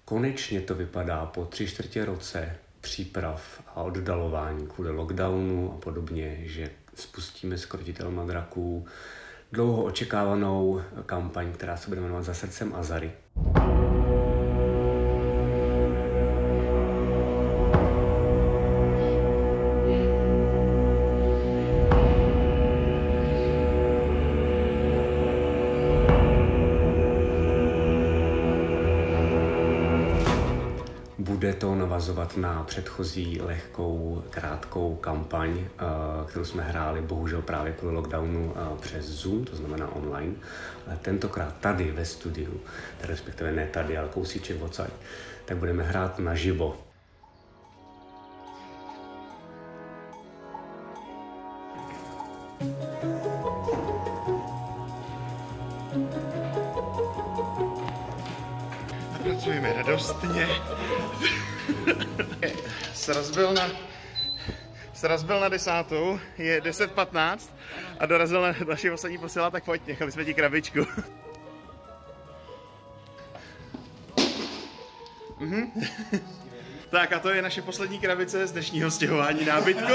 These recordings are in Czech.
Konečně to vypadá po 3/4 roce příprav a oddalování kvůli lockdownu a podobně, že spustíme s Krotitelema draků dlouho očekávanou kampaň, která se bude jmenovat Za srdcem Azary. Bude to navazovat na předchozí lehkou, krátkou kampaň, kterou jsme hráli bohužel právě kvůli lockdownu přes Zoom, to znamená online. Ale tentokrát tady ve studiu, respektive ne tady, ale kousíček odsaď, tak budeme hrát naživo. Pracujeme radostně. Srazbil na 10. Je 10:15 a dorazil na naši poslední posila, tak pojď, nechali jsme ti krabičku. Tak a to je naše poslední krabice z dnešního stěhování nábytku.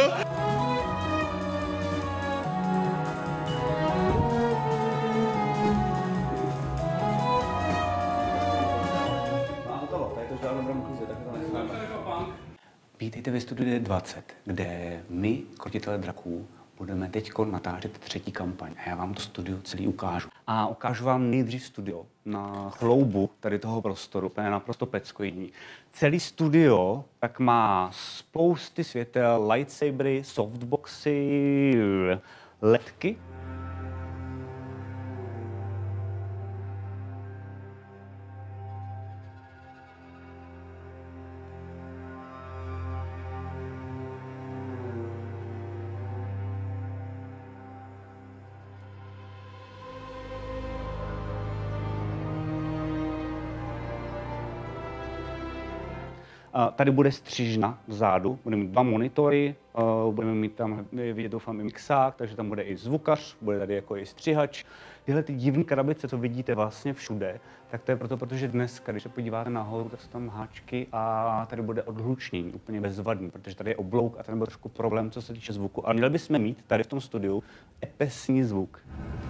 Vítejte ve studiu 20, kde my, Krotitelé draků, budeme teď natáčet 3. kampaň. A já vám to studio celý ukážu. A ukážu vám nejdřív studio na chloubu tady toho prostoru, to je naprosto peckojídní. Celý studio tak má spousty světel, lightsabery, softboxy, ledky. Tady bude střižna vzadu, budeme mít 2 monitory, budeme mít tam vidět, doufám, i mixák, takže tam bude i zvukař, bude tady jako i střihač. Tyhle ty divné krabice, co vidíte vlastně všude, tak to je proto, protože dneska, když se podíváte nahoru, tak jsou tam háčky a tady bude odhlučnění, úplně bezvadný, protože tady je oblouk a tady bude trošku problém, co se týče zvuku. A měli bychom mít tady v tom studiu epesní zvuk.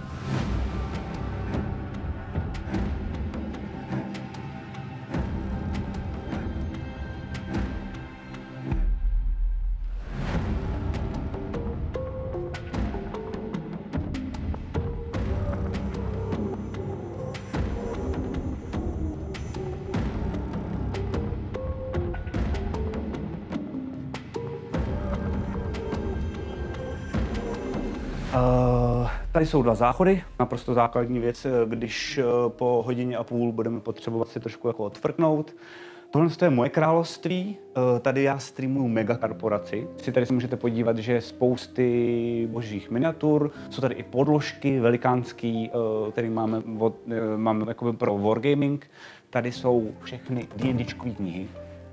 Tady jsou 2 záchody, naprosto základní věc, když po 1,5 hodiny budeme potřebovat si trošku jako odfrknout. Tohle je moje království, tady já streamuju megakorporaci. Tady si můžete podívat, že je spousty božích miniatur, jsou tady i podložky velikánský, které máme jakoby pro wargaming. Tady jsou všechny D&Dčkové knihy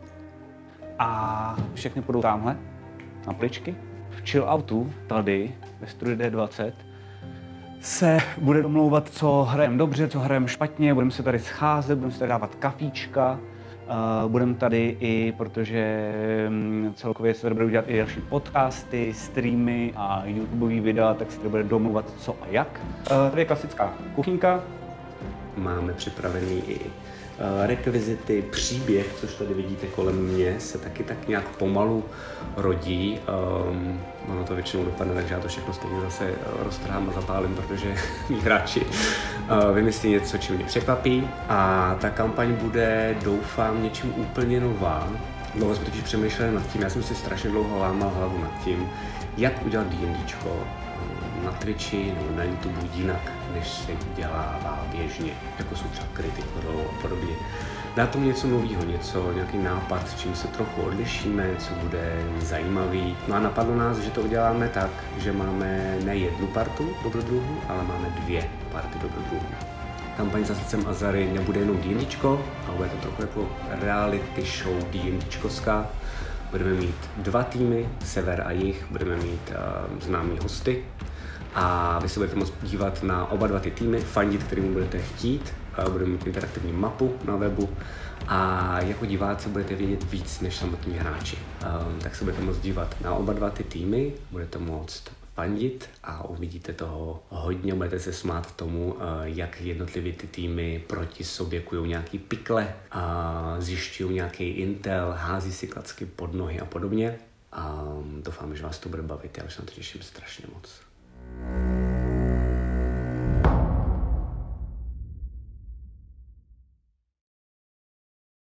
a všechny půjdou tamhle na pličky. V chilloutu tady ve studiu D20 se bude domlouvat, co hrajeme dobře, co hrajeme špatně, budeme se tady scházet, budeme se tady dávat kafíčka, budeme tady i, protože celkově se tady budou dělat i další podcasty, streamy a YouTubeový videa, tak se tady bude domlouvat co a jak. Tady je klasická kuchyňka. Máme připravený i rekvizity, příběh, což tady vidíte kolem mě, se taky tak nějak pomalu rodí. Ono to většinou dopadne, takže já to všechno stejně zase roztrhám a zapálím, protože mý hráči vymyslí něco, čím mě překvapí. A ta kampaň bude, doufám, něčím úplně nová. Dlouho jsme totiž přemýšleli nad tím, já jsem si strašně dlouho lámal hlavu nad tím, jak udělat D&Dčko na Twitchi nebo na YouTube jinak, než se dělává běžně, jako jsou třeba Critic Role a podobně. Dá tomu něco nového, nějaký nápad, s čím se trochu odlišíme, co bude zajímavý. No a napadlo nás, že to uděláme tak, že máme ne 1 partu dobrodruhů, ale máme 2 party dobrodruhů. Kampaň Za srdcem Azary nebude jenom D&Dčko, ale bude to trochu jako reality show D&Dčkovská. Budeme mít 2 týmy, sever a jih, budeme mít známý hosty a vy se budete moct dívat na oba dva ty týmy, fandit, kterým budete chtít, budeme mít interaktivní mapu na webu a jako diváci budete vědět víc než samotní hráči. Tak se budete moct dívat na oba dva ty týmy, budete moct fandit a uvidíte toho hodně, budete se smát tomu, jak jednotlivě ty týmy proti sobě kujou nějaký pikle, zjišťují nějaký intel, hází si klacky pod nohy a podobně. A doufám, že vás to bude bavit, já už se na to těším strašně moc.